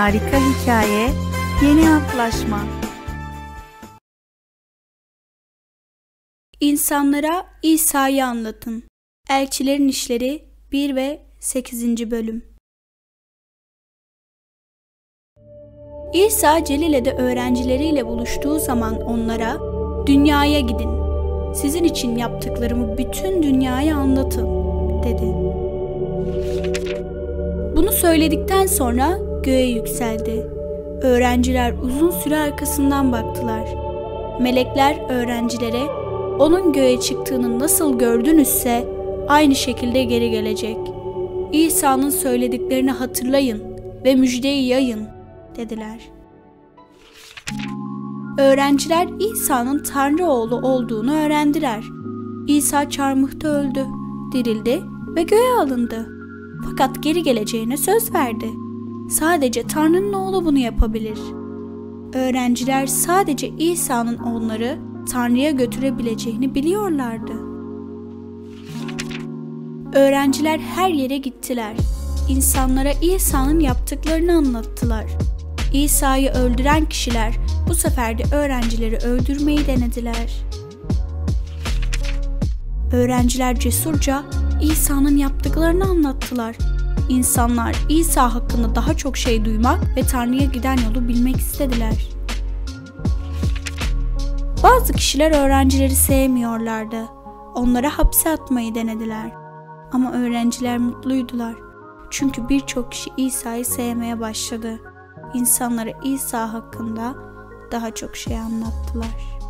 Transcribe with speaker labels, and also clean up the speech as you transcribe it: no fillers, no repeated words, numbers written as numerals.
Speaker 1: Harika hikaye, yeni antlaşma.
Speaker 2: İnsanlara İsa'yı anlatın. Elçilerin İşleri 1 ve 8. bölüm. İsa Celile'de öğrencileriyle buluştuğu zaman onlara, "Dünyaya gidin, sizin için yaptıklarımı bütün dünyaya anlatın," dedi. Bunu söyledikten sonra göğe yükseldi. Öğrenciler uzun süre arkasından baktılar. Melekler öğrencilere, onun göğe çıktığını nasıl gördünüzse aynı şekilde geri gelecek. İsa'nın söylediklerini hatırlayın ve müjdeyi yayın, dediler. Öğrenciler İsa'nın Tanrı oğlu olduğunu öğrendiler. İsa çarmıhta öldü, dirildi ve göğe alındı. Fakat geri geleceğine söz verdi. Sadece Tanrı'nın oğlu bunu yapabilir. Öğrenciler sadece İsa'nın onları Tanrı'ya götürebileceğini biliyorlardı. Öğrenciler her yere gittiler. İnsanlara İsa'nın yaptıklarını anlattılar. İsa'yı öldüren kişiler bu sefer de öğrencileri öldürmeyi denediler. Öğrenciler cesurca İsa'nın yaptıklarını anlattılar. İnsanlar İsa hakkında daha çok şey duymak ve Tanrı'ya giden yolu bilmek istediler. Bazı kişiler öğrencileri sevmiyorlardı. Onlara hapse atmayı denediler. Ama öğrenciler mutluydular. Çünkü birçok kişi İsa'yı sevmeye başladı. İnsanlara İsa hakkında daha çok şey anlattılar.